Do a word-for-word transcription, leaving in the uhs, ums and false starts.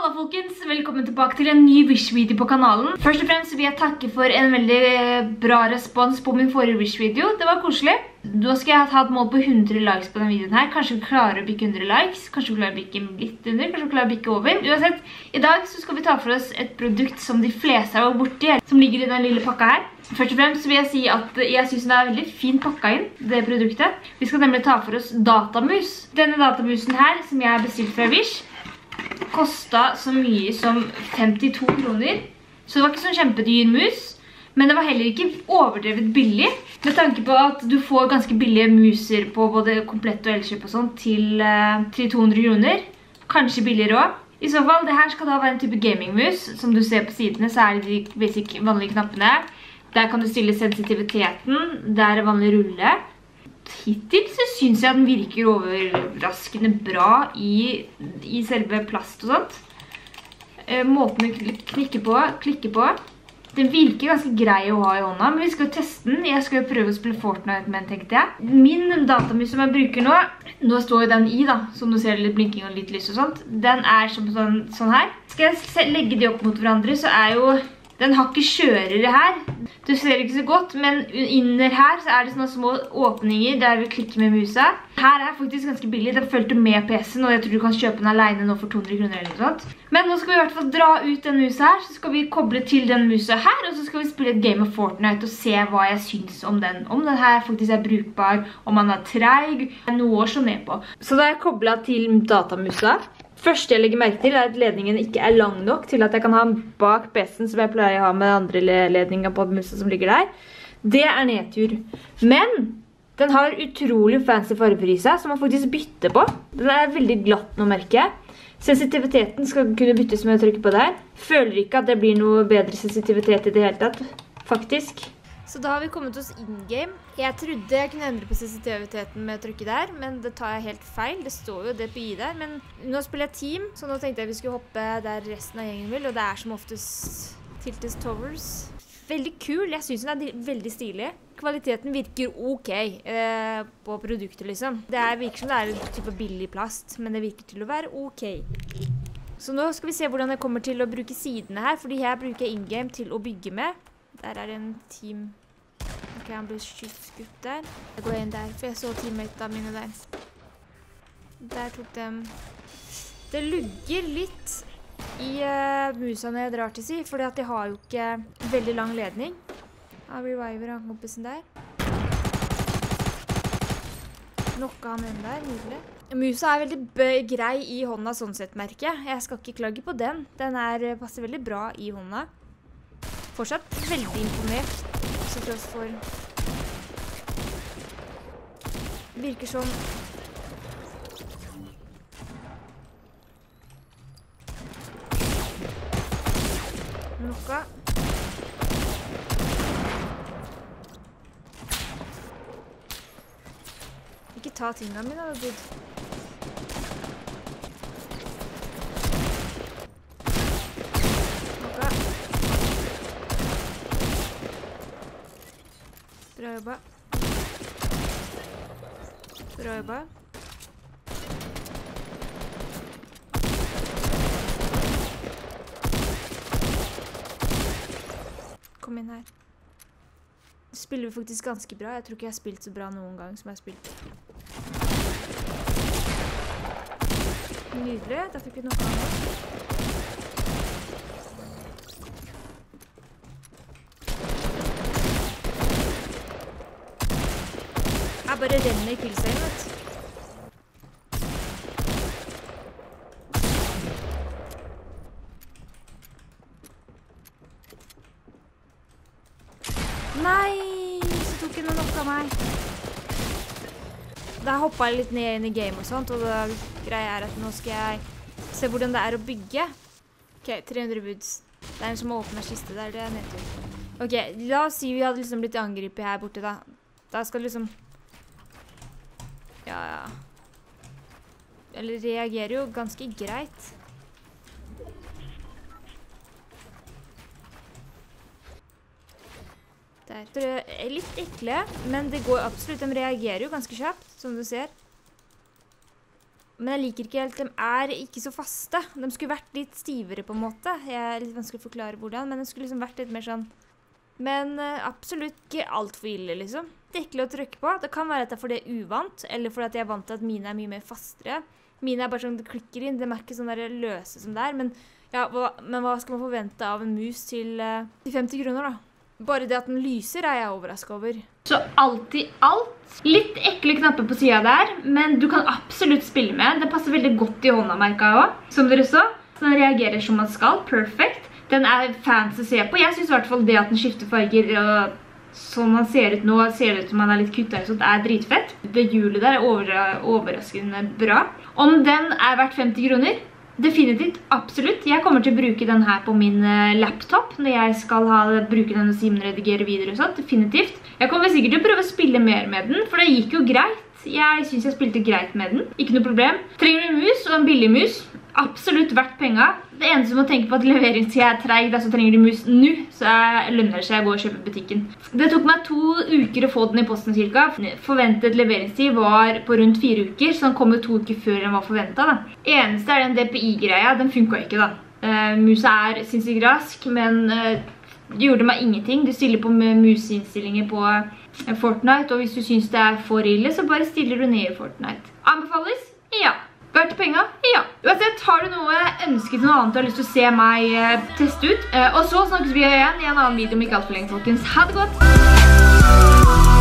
Halla folkens, velkommen tilbake til en ny Wish-video på kanalen. Først og fremst vil jeg takke for en veldig bra respons på min forrige Wish-video. Det var koselig. Nå skal jeg ha et mål på hundre likes på denne videoen her. Kanskje vi klarer å bikke hundre likes, kanskje vi klarer å bikke litt under, kanskje vi klarer å bikke over. Uansett, i dag så skal vi ta for oss et produkt som de fleste har vært borti, som ligger i den lille pakka her. Først og fremst vil jeg si at jeg synes det er veldig fint pakka inn, det produktet. Vi skal nemlig ta for oss datamus. Denne datamusen her, som jeg har bestilt fra Wish, kostet så mye som femtito kroner. Så det var ikke sånn kjempedyr mus, men det var heller ikke overdrevet billig. Med tanke på at du får ganske billige muser på både komplett og elkjøp og sånt til, til to hundre kroner. Kanskje billigere også. I så fall, det her skal da være en type gamingmus. Som du ser på sidene, så er det de basic vanlige knappene. Der kan du stille sensitiviteten. Der er vanlig rulle. Hittil så synes jeg at den virker overraskende bra i, i selve plast og sånt. Måten å klikke på, klikke på. Den virker ganske grei å ha i hånda, men vi skal jo teste den. Jeg skal jo prøve å spille Fortnite med den, tenkte jeg. Min datamus som jeg bruker nå, nå står jo den i da, som du ser litt blinking og litt lys og sånt. Den er som sånn, sånn her. Skal jeg legge de opp mot hverandre, så er jo den har ikke kjørere her. Du ser ikke så godt, men inner her så er det sånne små åpninger der vi klikker med musa. Her er faktisk ganske billig. Den følte med P C-en, og jeg tror du kan kjøpe den alene nå for to hundre kroner eller noe sånt. Men nå skal vi i hvert fall dra ut den musa her, så skal vi koble til den musa her, og så skal vi spille et game of Fortnite og se hva jeg synes om den. Om den her faktisk er brukbar, om den er treig, noe å slå ned på. Så da er jeg koblet til datamusa. Første jeg legger merke til er at ledningen ikke er lang nok til at jeg kan ha den bak P C-en som jeg pleier å ha med andre ledninger på musa som ligger der. Det er nedtur. Men den har utrolig fancy farger i seg som man faktisk bytter på. Den er veldig glatt nå, merker jeg. Sensitiviteten skal kunne byttes med å trykke på der. Føler ikke at det blir noe bedre sensitivitet i det hele tatt, faktisk. Så da har vi kommet oss in-game. Jeg trodde jeg kunne endre på sensitiviteten med å trykke der, men det tar jeg helt feil. Det står jo D P I der, men nå spiller jeg team, så nå tenkte jeg vi skulle hoppe der resten av gjengen vil, og det er som oftest Tilted Towers. Veldig kul, jeg synes den er veldig stilig. Kvaliteten virker ok eh, på produktet liksom. Det er, virker som det er en type billig plast, men det virker til å være ok. Så nå skal vi se hvordan jeg kommer til å bruke sidene her, fordi her bruker jeg in-game til å bygge med. Der er en team. Ok, han ble skutt der. Jeg går inn der, for jeg så teammatene mine der. Der tok dem. Det lugger litt i uh, musa når jeg drar til si, fordi at de har jo ikke veldig lang ledning. Ja, reviver han kompisen der. Knocka han inn der, nydelig. Musa er veldig grei i hånda sånn sett, merker jeg. Jeg skal ikke klage på den. Den er, passer veldig bra i hånda. Fortsatt veldig imponert, så tross for virker som noe. Ikke ta tingene mine, da, dude. Bra jobba. Bra jobba. Kom inn her. Spiller vi faktisk ganske bra. Jeg tror ikke jeg har spilt så bra noen gang som jeg har spilt. Nydelig. Da fikk vi noe annet. Jeg bare renner i killscenen, vet du. Nei, så tok jeg noe nok av meg. Da hoppet jeg litt ned inn i game og sånt, og da greier jeg at nå skal jeg se hvordan det er å bygge. Ok, tre hundre woods. Det er en som åpner kiste der, det er nedtur. Ok, la oss si vi hadde liksom blitt angrepet her borte da. Da skal det liksom... Ja, ja. Eller reagerer jo ganske greit. Der. De er litt ekle, men det går absolutt. De reagerer jo ganske kjapt, som du ser. Men jeg liker ikke helt, de er ikke så faste. De skulle vært litt stivere på en måte. Jeg er litt vanskelig å forklare hvordan, men de skulle liksom vært litt mer sånn. Men uh, absolutt ikke alt for ille, liksom. Det er ikke å trykke på. Det kan være at det er fordi jeg er uvant, eller fordi at jeg er vant til at mine er mye mer fastere. Mine er bare sånn, det klikker inn. De er ikke sånn der løse som det er. Men, ja, hva, men hva skal man forvente av en mus til, uh, til femti kroner, da? Bare det at den lyser er jeg overrasket over. Så alt i alt. Litt ekle knapper på siden der, men du kan absolutt spille med. Det passer veldig godt i håndamerka også, som dere så. Så den reagerer som man skal. Perfekt. Den er fancy å se på. Jeg synes i hvert fall det at den skifter farger, og sånn han ser ut nå, ser det ut som han er litt kuttet, så det er dritfett. Det hjulet der er over, overraskende bra. Om den er verdt femti kroner? Definitivt, absolutt. Jeg kommer til å bruke den her på min laptop når jeg skal ha, bruke den og Simen redigere videre og sånt. Definitivt. Jeg kommer sikkert til å prøve å spille mer med den, for det gikk jo greit. Jeg synes jeg spilte greit med den. Ikke noe problem. Trenger du en mus og en billig mus? Absolutt verdt penga. Det eneste du må tenke på at leveringstid er treg, så trenger du mus nå, så lønner det seg å gå og kjøpe butikken. Det tok meg to uker å få den i posten cirka. Forventet leveringstid var på rundt fire uker, så den kom jo to uker før den var forventet. Da. Eneste er den D P I-greia, den funket ikke da. Uh, musa er sinnssykt rask, men uh, det gjorde meg ingenting. Du stiller på museinnstillinger på Fortnite, og hvis du synes det er for ille, så bare stiller du ned i Fortnite. Anbefales? Ja. Verdt penger? Ja. Uansett, har du noe ønsket noe annet du har lyst til å se meg uh, teste ut? Uh, og så snakkes vi igjen i en annen video om ikke alt for lenge, folkens. Ha det godt!